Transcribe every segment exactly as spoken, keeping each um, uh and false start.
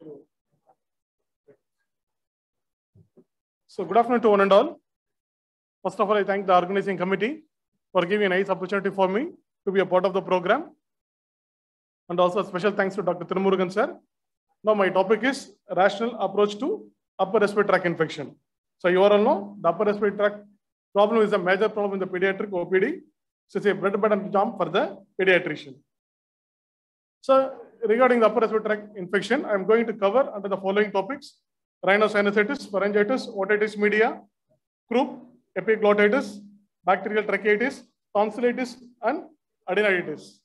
So good afternoon to one and all. First of all, I thank the organizing committee for giving a nice opportunity for me to be a part of the program. And also a special thanks to Doctor Tirumurugan sir. Now my topic is rational approach to upper respiratory tract infection. So you all know the upper respiratory tract problem is a major problem in the pediatric O P D. So it's a bread and jam for the pediatrician. So regarding the upper respiratory tract infection, I am going to cover under the following topics: rhinosinusitis, pharyngitis, otitis media, croup, epiglottitis, bacterial tracheitis, tonsillitis, and adenitis.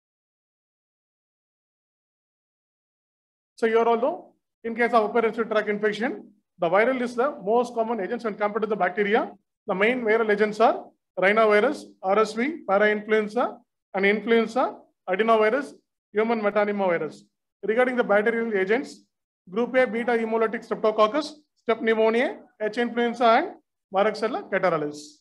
So you all know, in case of upper respiratory tract infection, the viral is the most common agents when compared to the bacteria. The main viral agents are rhinovirus, R S V, parainfluenza, and influenza, adenovirus, human metapneumovirus. Regarding the bacterial agents, group A, beta hemolytic streptococcus, strep pneumoniae, H influenza, and Varicella catarrhalis.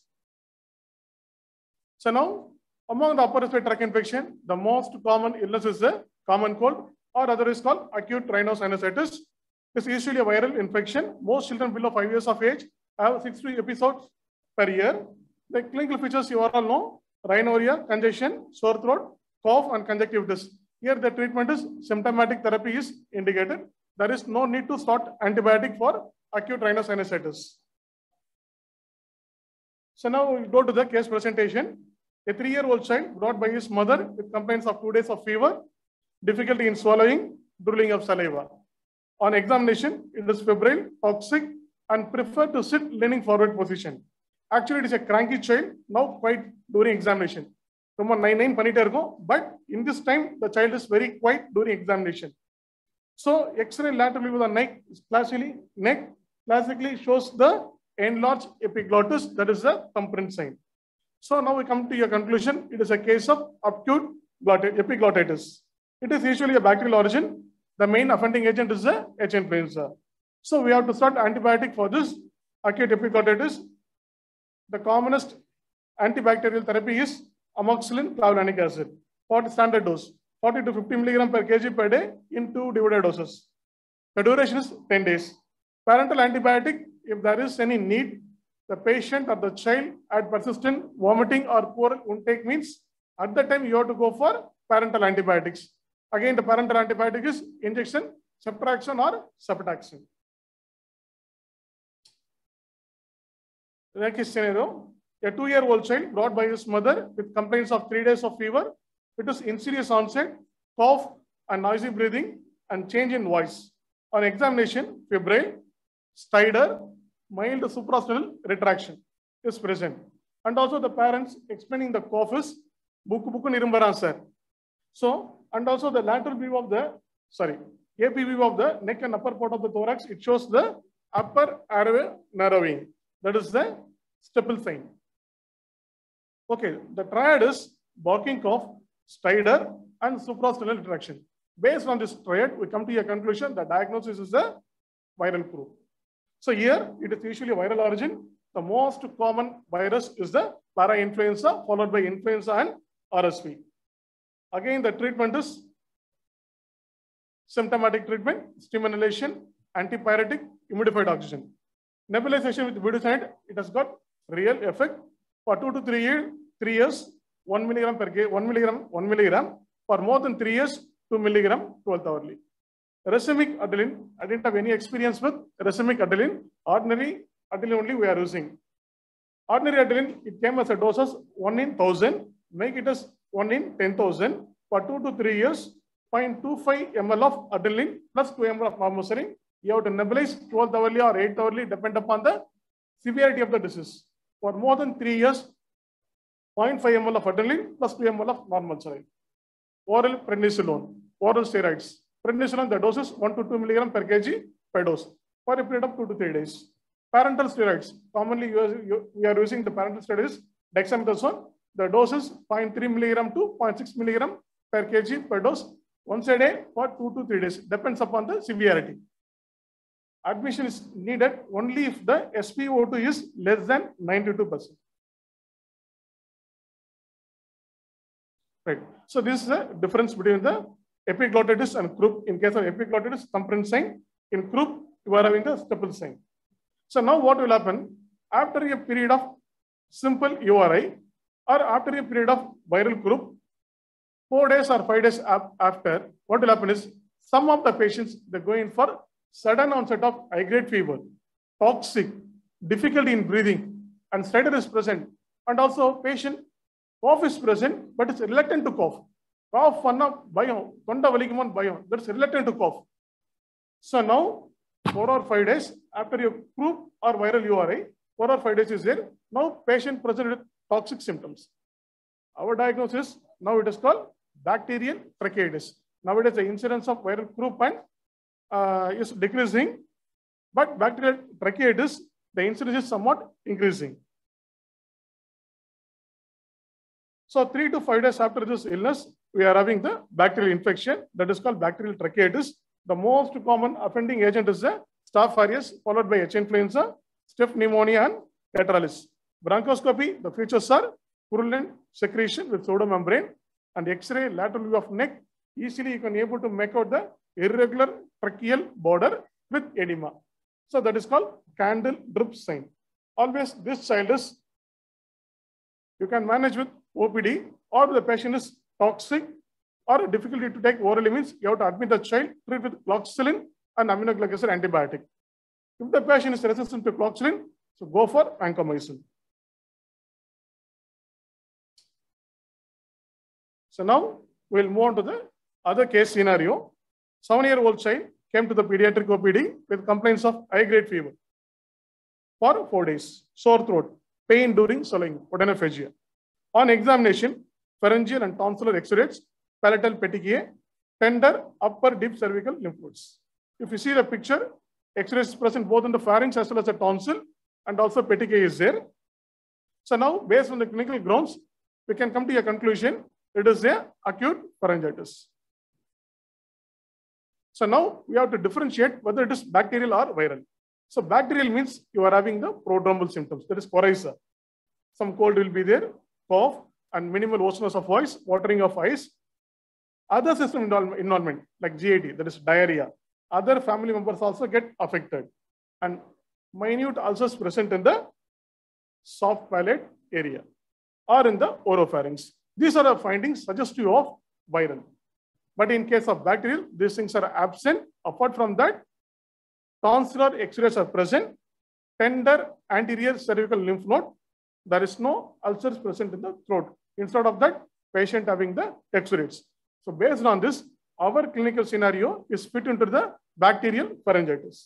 So now, among the upper respiratory tract infection, the most common illness is the common cold, or otherwise called acute rhinosinusitis. It's usually a viral infection. Most children below five years of age have six to eight episodes per year. The clinical features you all know: rhinorrhea, congestion, sore throat, cough, and conjunctivitis. Here the treatment is symptomatic therapy is indicated. There is no need to start antibiotic for acute rhinosinusitis. So now we go to the case presentation. A three-year-old child brought by his mother with complaints of two days of fever, difficulty in swallowing, drooling of saliva. On examination, it is febrile, toxic, and prefer to sit leaning forward position. Actually, it is a cranky child, now quite during examination. But in this time, the child is very quiet during examination. So, X-ray laterally with the neck, classically, neck classically shows the enlarged epiglottis, that is the thumbprint sign. So now we come to your conclusion. It is a case of acute epiglottitis. It is usually a bacterial origin. The main offending agent is the H influenza. So we have to start antibiotic for this acute epiglottitis. The commonest antibacterial therapy is amoxicillin clavulanic acid. For standard dose, forty to fifty milligram per kg per day in two divided doses. The duration is ten days. Parental antibiotic, if there is any need, the patient or the child had persistent vomiting or poor intake means at the time you have to go for parental antibiotics. Again, the parental antibiotic is injection, ceftriaxone or cefotaxime. Next scenario, a two-year-old child brought by his mother with complaints of three days of fever. It is insidious onset, cough and noisy breathing and change in voice. On examination, febrile, stridor, mild suprasternal retraction is present. And also the parents explaining the cough is buku buku nirumbaran sir. So, and also the lateral view of the, sorry, A P view of the neck and upper part of the thorax, it shows the upper airway narrowing. That is the stipple sign. Okay, the triad is barking cough, stridor, and suprasternal retraction. Based on this triad, we come to a conclusion that diagnosis is the viral group. So here, it is usually a viral origin. The most common virus is the parainfluenza, followed by influenza and R S V. Again, the treatment is symptomatic treatment, stimulation, antipyretic, humidified oxygen. Nebulization with budesonide, it has got real effect for two to three years, three years, one milligram per day, one milligram, one milligram. For more than three years, two milligram, twelve hourly. Racemic adrenaline, I didn't have any experience with racemic adrenaline. Ordinary adrenaline only we are using. Ordinary adrenaline, it came as a doses one in thousand, make it as one in ten thousand. For two to three years, zero point two five milliliters of adrenaline plus two milliliters of normosarin. You have to nebulize twelve hourly or eight hourly, depend upon the severity of the disease. For more than three years, zero point five milliliters of adrenaline plus two milliliters of normosarin. Oral prednisolone, oral steroids. Prednisolone, the dose is one to two milligram per kg per dose for a period of two to three days. Parental steroids, commonly we are using the parental steroids, dexamethasone. The dose is zero point three milligram to zero point six milligram per kg per dose once a day for two to three days, depends upon the severity. Admission is needed only if the S p O two is less than ninety-two percent. Right. So this is the difference between the epiglottitis and croup. In case of epiglottitis, thumbprint sign. In croup, you are having the stipple sign. So now what will happen? After a period of simple U R I or after a period of viral croup, four days or five days after, what will happen is some of the patients, they go in for sudden onset of high-grade fever, toxic, difficulty in breathing, and stridor is present. And also patient cough is present, but it's reluctant to cough. Cough vanna bayam, tonda valikimon bayam, that's reluctant to cough. So now, four or five days after your croup or viral U R I, four or five days is there. Now patient present with toxic symptoms. Our diagnosis, now it is called bacterial tracheitis. Nowadays, the incidence of viral croup and uh, is decreasing, but bacterial tracheitis, the incidence is somewhat increasing. So three to five days after this illness, we are having the bacterial infection that is called bacterial tracheitis. The most common offending agent is the Staph aureus, followed by H. influenza, Staph pneumonia, and Tetralis. Bronchoscopy, the features are purulent secretion with pseudomembrane, and X-ray lateral view of neck. Easily you can able to make out the irregular tracheal border with edema. So that is called candle drip sign. Always this child is, you can manage with O P D, or the patient is toxic or difficulty to take orally, means you have to admit the child, treat with cloxacillin and aminoglycosides acid antibiotic. If the patient is resistant to cloxacillin, so go for vancomycin. So now we'll move on to the other case scenario. Seven-year-old child came to the pediatric O P D with complaints of high-grade fever for four days, sore throat, pain during swallowing, odonophagia. On examination, pharyngeal and tonsillar X-rays, palatal petechiae, tender upper deep cervical lymph nodes. If you see the picture, X-rays is present both in the pharynx as well as the tonsil, and also petechiae is there. So now, based on the clinical grounds, we can come to a conclusion. It is a acute pharyngitis. So now we have to differentiate whether it is bacterial or viral. So bacterial means you are having the prodromal symptoms, that is coryza. Some cold will be there, cough, and minimal hoarseness of voice, watering of eyes. Other system involvement like G I T, that is diarrhea. Other family members also get affected, and minute ulcers present in the soft palate area or in the oropharynx. These are the findings suggestive of viral. But in case of bacterial, these things are absent. Apart from that, tonsillar X-rays are present, tender anterior cervical lymph node. There is no ulcers present in the throat. Instead of that, patient having the X-rays. So based on this, our clinical scenario is fit into the bacterial pharyngitis.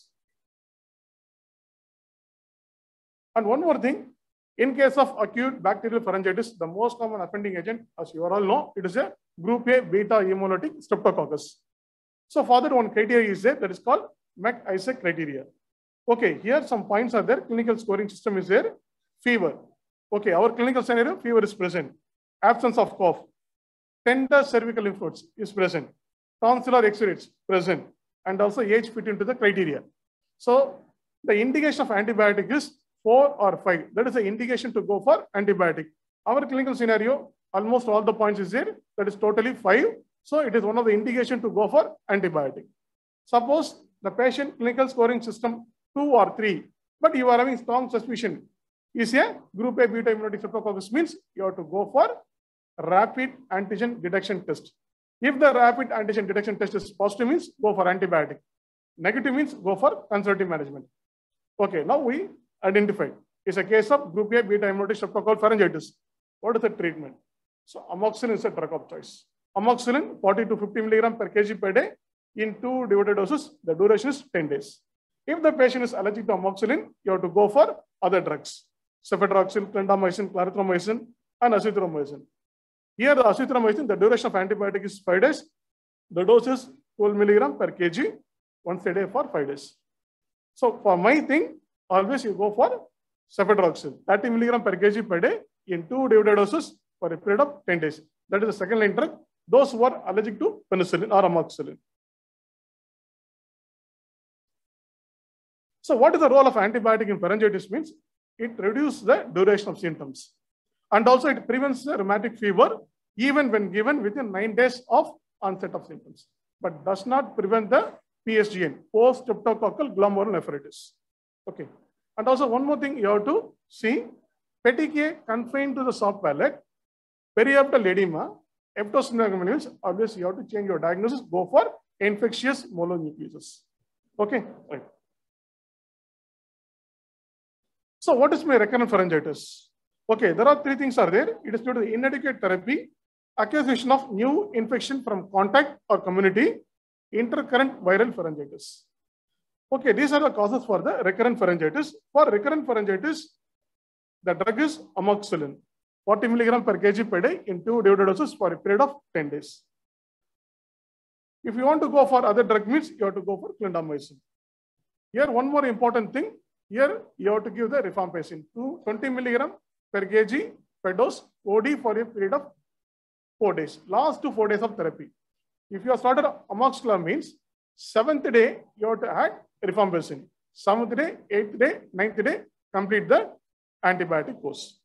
And one more thing, in case of acute bacterial pharyngitis, the most common offending agent, as you all know, it is a group A beta hemolytic streptococcus. So for that, one criteria is there, that is called McIsaac criteria. Okay, here some points are there. Clinical scoring system is there. Fever. Okay, our clinical scenario, fever is present. Absence of cough. Tender cervical lymph nodes is present. Tonsillar X-rays present. And also age fit into the criteria. So the indication of antibiotic is four or five. That is the indication to go for antibiotic. Our clinical scenario, almost all the points is there. That is totally five. So it is one of the indication to go for antibiotic. Suppose the patient clinical scoring system two or three, but you are having strong suspicion is a group A beta hemolytic streptococcus, means you have to go for rapid antigen detection test. If the rapid antigen detection test is positive, means go for antibiotic. Negative means go for conservative management. Okay, now we identified. It's a case of group A beta hemolytic streptococcal pharyngitis. What is the treatment? So amoxicillin is a drug of choice. Amoxicillin forty to fifty milligram per kg per day in two divided doses. The duration is ten days. If the patient is allergic to amoxicillin, you have to go for other drugs. Ceftriaxone, clindamycin, clarithromycin, and azithromycin. Here the azithromycin, the duration of antibiotic is five days. The dose is twelve milligram per kg once a day for five days. So for my thing, always you go for ceftriaxone, thirty milligram per kg per day in two divided doses for a period of ten days. That is the second line drug. Those who are allergic to penicillin or amoxicillin. So what is the role of antibiotic in pharyngitis means? It reduces the duration of symptoms. And also it prevents the rheumatic fever even when given within nine days of onset of symptoms, but does not prevent the P S G N, post-streptococcal glomerulonephritis. Okay. And also one more thing you have to see, petechiae confined to the soft palate, periapital edema, eptosyndromics, obviously you have to change your diagnosis, go for infectious mononucleosis. Okay, right. So what is my recurrent pharyngitis? Okay, there are three things are there. It is due to the inadequate therapy, accusation of new infection from contact or community, intercurrent viral pharyngitis. Okay, these are the causes for the recurrent pharyngitis. For recurrent pharyngitis, the drug is amoxicillin, forty milligram per kg per day in two divided doses for a period of ten days. If you want to go for other drug means, you have to go for clindamycin. Here, one more important thing, here you have to give the rifampicin, twenty milligram per kg per dose O D for a period of four days, last to four days of therapy. If you have started amoxicillin means, seventh day you have to add rifampicin, seventh day, eighth day, ninth day, complete the antibiotic course.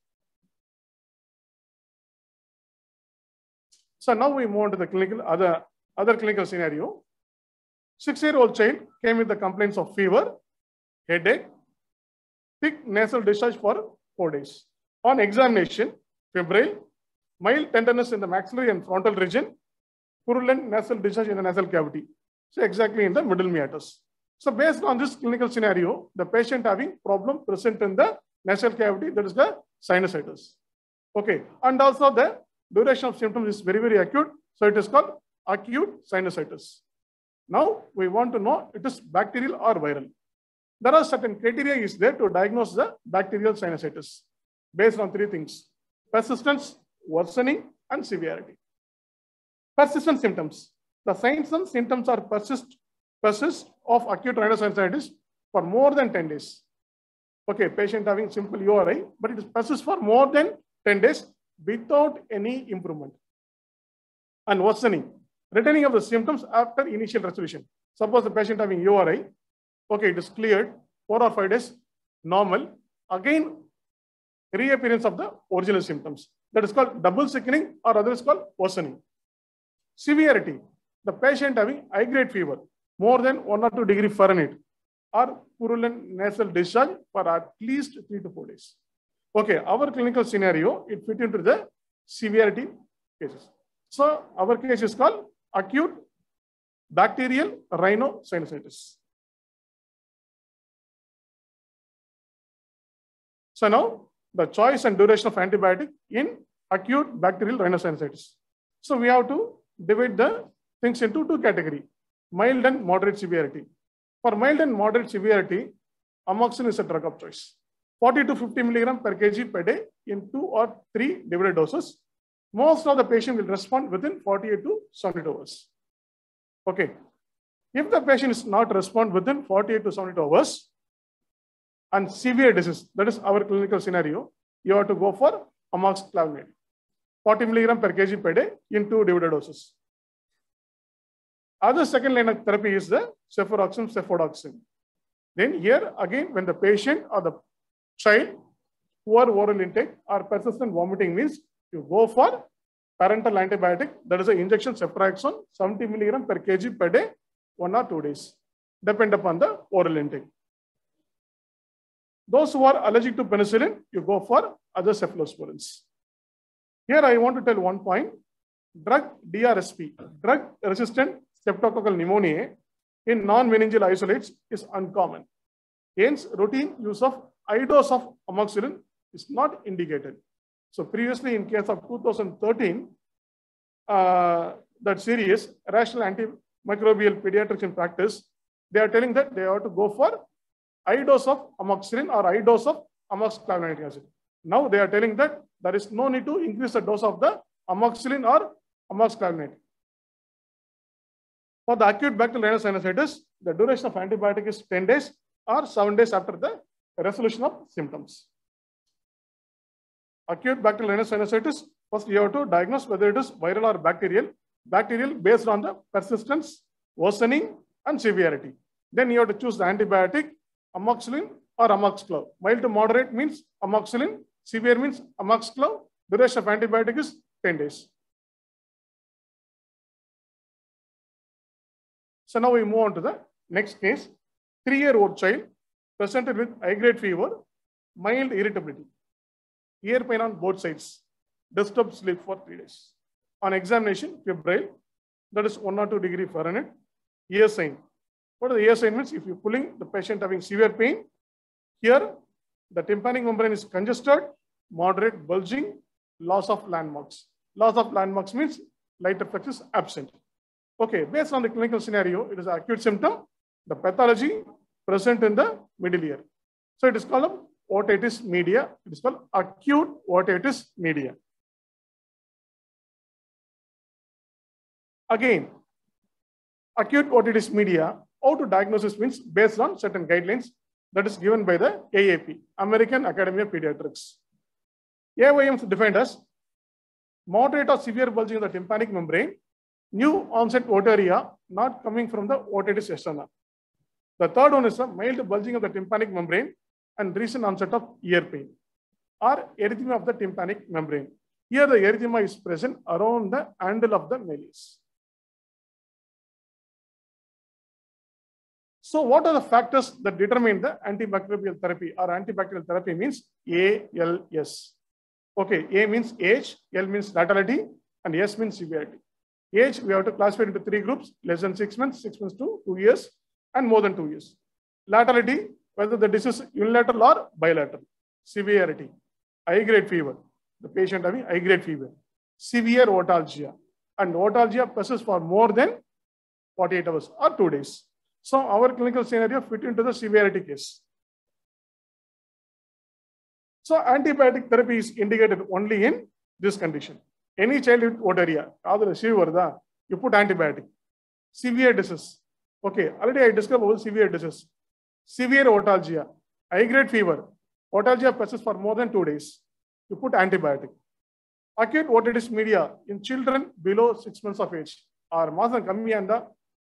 So now we move on to the clinical other, other clinical scenario. Six-year-old child came with the complaints of fever, headache, thick nasal discharge for four days. On examination, febrile, mild tenderness in the maxillary and frontal region, purulent nasal discharge in the nasal cavity. So exactly in the middle meatus. So based on this clinical scenario, the patient having problem present in the nasal cavity, that is the sinusitis. Okay, and also the duration of symptoms is very, very acute. So it is called acute sinusitis. Now we want to know it is bacterial or viral. There are certain criteria is there to diagnose the bacterial sinusitis based on three things: persistence, worsening, and severity. Persistent symptoms. The signs and symptoms are persist, persist of acute rhinosinusitis for more than ten days. Okay, patient having simple U R I, but it persists for more than ten days without any improvement. And worsening, returning of the symptoms after initial resolution. Suppose the patient having U R I, okay, it is cleared, four or five days, normal. Again, reappearance of the original symptoms. That is called double sickening, or other is called worsening. Severity, the patient having high grade fever, more than one or two degree Fahrenheit, or purulent nasal discharge for at least three to four days. Okay, our clinical scenario, it fit into the severity cases. So our case is called acute bacterial rhinosinusitis. So now the choice and duration of antibiotic in acute bacterial rhinosinusitis. So we have to divide the things into two categories, mild and moderate severity. For mild and moderate severity, amoxicillin is a drug of choice. forty to fifty milligram per kg per day in two or three divided doses. Most of the patient will respond within forty-eight to seventy-two hours. Okay. If the patient is not respond within forty-eight to seventy-two hours and severe disease, that is our clinical scenario, you have to go for amoxicillin, forty milligram per kg per day in two divided doses. Other second line of therapy is the cefuroxime, cefodoxime. Then here again, when the patient or the child poor oral intake or persistent vomiting means, you go for parental antibiotic, that is an injection ceftriaxone, seventy milligram per kg per day, one or two days, depend upon the oral intake. Those who are allergic to penicillin, you go for other cephalosporins. Here I want to tell one point, drug D R S P, drug resistant streptococcal pneumoniae in non-meningeal isolates is uncommon. Hence, routine use of high dose of amoxicillin is not indicated. So previously in case of two thousand thirteen, uh, that series, rational antimicrobial pediatrics in practice, they are telling that they have to go for high dose of amoxicillin or high dose of amoxiclavulanic acid. Now they are telling that there is no need to increase the dose of the amoxicillin or amoxiclavinate. For the acute bacterial rhinosinusitis, the duration of antibiotic is ten days or seven days after the resolution of symptoms. Acute bacterial rhinosinusitis, first you have to diagnose whether it is viral or bacterial. Bacterial based on the persistence, worsening, and severity. Then you have to choose the antibiotic, amoxicillin or amoxiclav. Mild to moderate means amoxicillin, severe means amoxiclav. Duration of antibiotic is ten days. So now we move on to the next case. Three-year-old child presented with high-grade fever, mild irritability, ear pain on both sides, disturbed sleep for three days. On examination, febrile, that is one or two degree Fahrenheit, ear sign. What are the ear sign means? If you're pulling the patient having severe pain, here the tympanic membrane is congested, moderate bulging, loss of landmarks. Loss of landmarks means light reflex is absent. Okay, based on the clinical scenario, it is an acute symptom. The pathology present in the middle ear. So it is called otitis media. It is called acute otitis media. Again, acute otitis media, how to diagnose this means based on certain guidelines that is given by the A A P, American Academy of Pediatrics. A Y M is defined as moderate or severe bulging of the tympanic membrane, new onset otorrhea not coming from the otitis externa. The third one is a mild bulging of the tympanic membrane and recent onset of ear pain or erythema of the tympanic membrane. Here the erythema is present around the handle of the malleus. So what are the factors that determine the antibacterial therapy or antibacterial therapy means A L S. Okay, A means age, L means laterality, and S means severity. Age, we have to classify into three groups, less than six months, six months to two years, and more than two years. Laterality, whether the disease is unilateral or bilateral. Severity, high-grade fever, the patient having high-grade fever. Severe otalgia, and otalgia persists for more than forty-eight hours or two days. So our clinical scenario fit into the severity case. So antibiotic therapy is indicated only in this condition. Any child with otorrhea, you put antibiotic. Severe disease. Okay, already I described about severe disease. Severe otalgia, high-grade fever. Otalgia persists for more than two days. You put antibiotic. Acute otitis media in children below six months of age. Or masan kammi anda.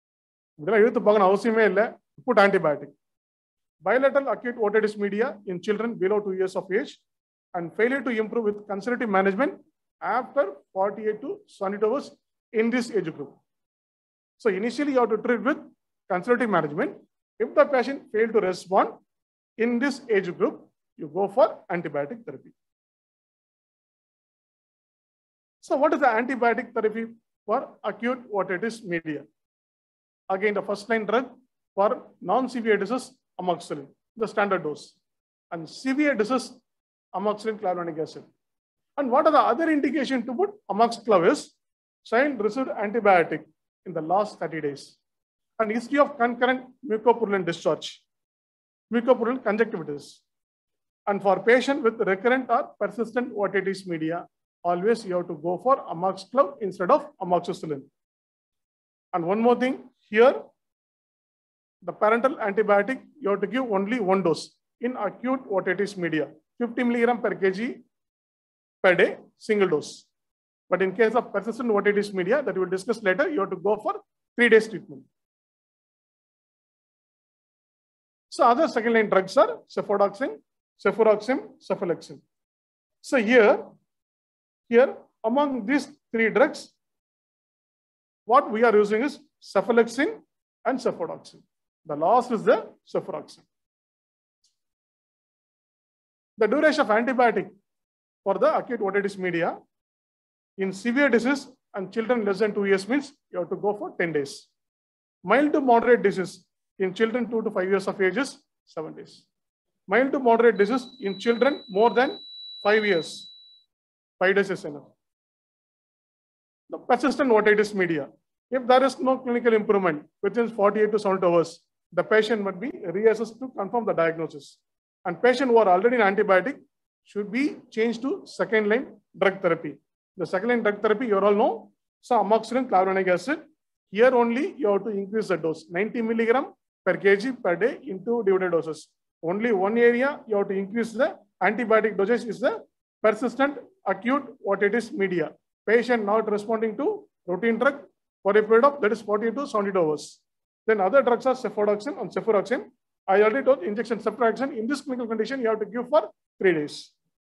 Put antibiotic. Bilateral acute otitis media in children below two years of age and failure to improve with conservative management after forty-eight to seventy hours in this age group. So initially you have to treat with conservative management. If the patient failed to respond in this age group, you go for antibiotic therapy. So what is the antibiotic therapy for acute otitis media? Again, the first line drug for non-severe disease, amoxicillin, the standard dose. And severe disease, amoxicillin clavulanic acid. And what are the other indications to put amoxiclav is child received antibiotic in the last thirty days. And history of concurrent mucopurulent discharge, mucopurulent conjunctivitis. And for patient with recurrent or persistent otitis media, always you have to go for amoxiclav instead of amoxicillin. And one more thing, here, the parental antibiotic, you have to give only one dose in acute otitis media, fifty milligram per kg per day, single dose. But in case of persistent otitis media, that we will discuss later, you have to go for three days treatment. So other second line drugs are cefodoxime, cefuroxime, cephalexin. So here, here among these three drugs, what we are using is cephalexin and cefodoxime. The last is the cefuroxime. The duration of antibiotic for the acute otitis media in severe disease and children less than two years means you have to go for ten days. Mild to moderate disease in children two to five years of age is seven days. Mild to moderate disease in children more than five years, five days is enough. The persistent otitis media, if there is no clinical improvement within forty-eight to seventy hours, the patient must be reassessed to confirm the diagnosis. And patients who are already on antibiotic should be changed to second line drug therapy. The second line drug therapy, you all know, so amoxicillin clavulanic acid. Here only you have to increase the dose, ninety milligram per kg per day into divided doses. Only one area you have to increase the antibiotic dosage is the persistent acute otitis media. Patient not responding to routine drug for a period of that is forty to seventy hours. Then other drugs are cefodoxime and cefuroxime. I already told injection cefuroxime in this clinical condition you have to give for three days.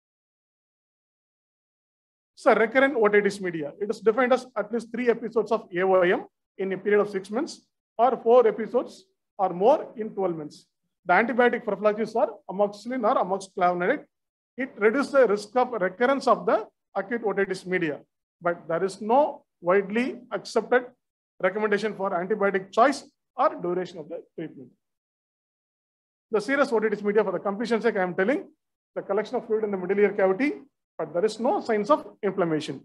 So recurrent otitis media, it is defined as at least three episodes of A Y M in a period of six months or four episodes or more in twelve months. The antibiotic prophylaxis are amoxicillin or amoxiclavinide. It reduces the risk of recurrence of the acute otitis media, but there is no widely accepted recommendation for antibiotic choice or duration of the treatment. The serious otitis media, for the completion sake, I am telling the collection of fluid in the middle ear cavity, but there is no signs of inflammation.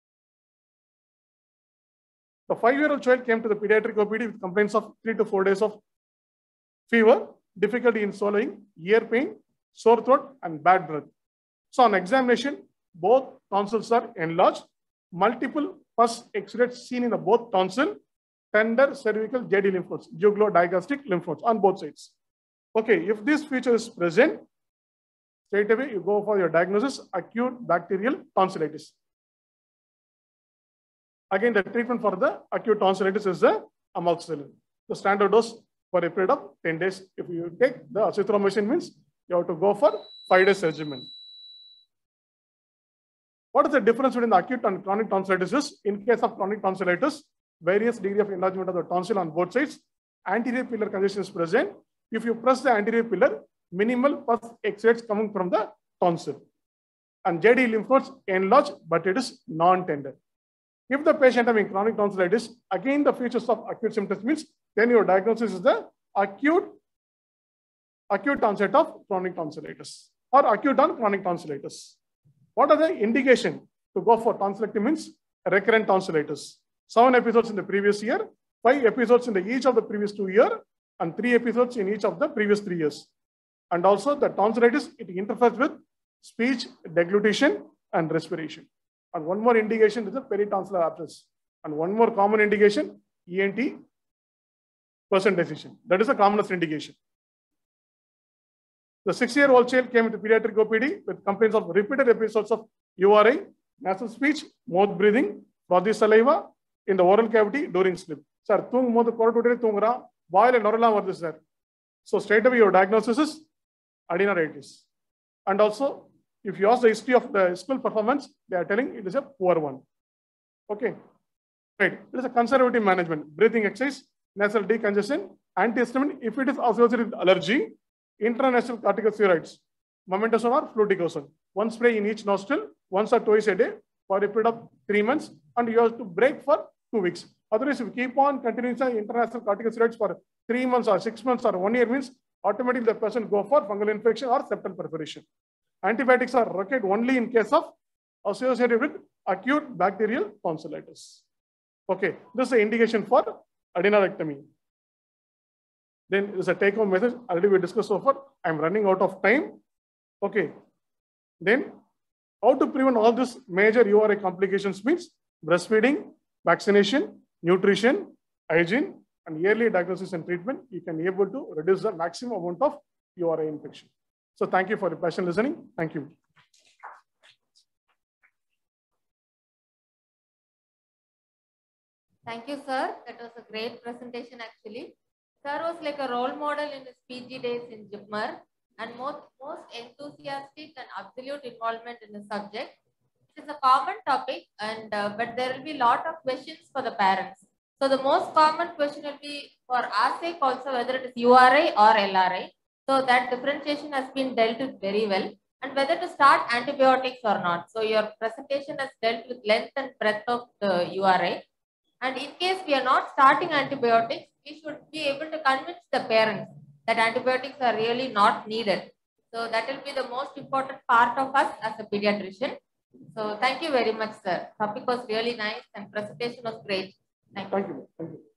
The five-year-old child came to the pediatric O P D with complaints of three to four days of fever, difficulty in swallowing, ear pain, sore throat, and bad breath. So on examination, both tonsils are enlarged, multiple pus exudates seen in the both tonsil, tender cervical J D lymph nodes, jugulo-digastric lymph nodes on both sides. Okay, if this feature is present, straight away you go for your diagnosis, acute bacterial tonsillitis. Again, the treatment for the acute tonsillitis is the amoxicillin. The standard dose for a period of ten days. If you take the azithromycin, means you have to go for five days regimen. What is the difference between the acute and chronic tonsillitis? Is in case of chronic tonsillitis, various degree of enlargement of the tonsil on both sides, anterior pillar congestion is present. If you press the anterior pillar, minimal pus exudates coming from the tonsil. And J D lymph nodes enlarged, but it is non-tender. If the patient having chronic tonsillitis, again the features of acute symptoms means, then your diagnosis is the acute, acute onset of chronic tonsillitis or acute on chronic tonsillitis. What are the indication to go for tonsillectomy? Means recurrent tonsillitis. Seven episodes in the previous year, five episodes in the each of the previous two years, and three episodes in each of the previous three years. And also the tonsillitis, it interferes with speech, deglutition, and respiration. And one more indication is the peritonsillar abscess. And one more common indication, E N T percentization. That is the commonest indication. The six-year-old child came with pediatric O P D with complaints of repeated episodes of U R I, nasal speech, mouth breathing, frothy saliva in the oral cavity during sleep. Sir, tung modu korotutire tungra, boil and norala vardu sir. So straight away your diagnosis is adenoiditis. And also, if you ask the history of the school performance, they are telling it is a poor one. Okay. Right. It is a conservative management. Breathing exercise, nasal decongestion, antihistamine. If it is associated with allergy, intranasal corticosteroids, mometasone or fluticasone. One spray in each nostril, once or twice a day for a period of three months, and you have to break for two weeks. Otherwise, if you keep on continuing intranasal corticosteroids for three months or six months or one year, means automatically the person go for fungal infection or septal perforation. Antibiotics are recommended only in case of associated with acute bacterial tonsillitis. Okay, this is the indication for adenoidectomy. Then there is a take-home message. Already we discussed so far. I am running out of time. Okay. Then how to prevent all these major U R I complications means breastfeeding, vaccination, nutrition, hygiene, and yearly diagnosis and treatment. You can be able to reduce the maximum amount of U R I infection. So thank you for your patient listening. Thank you. Thank you, sir. That was a great presentation actually. Sir was like a role model in his P G days in J I P M E R and most, most enthusiastic and absolute involvement in the subject. It is a common topic, and uh, but there will be a lot of questions for the parents. So the most common question will be for our sake also whether it is U R I or L R I. So that differentiation has been dealt with very well, and whether to start antibiotics or not. So your presentation has dealt with length and breadth of the U R I. And in case we are not starting antibiotics, we should be able to convince the parents that antibiotics are really not needed. So that will be the most important part of us as a pediatrician. So thank you very much, sir. Topic was really nice and presentation was great. Thank you. Thank you. Thank you.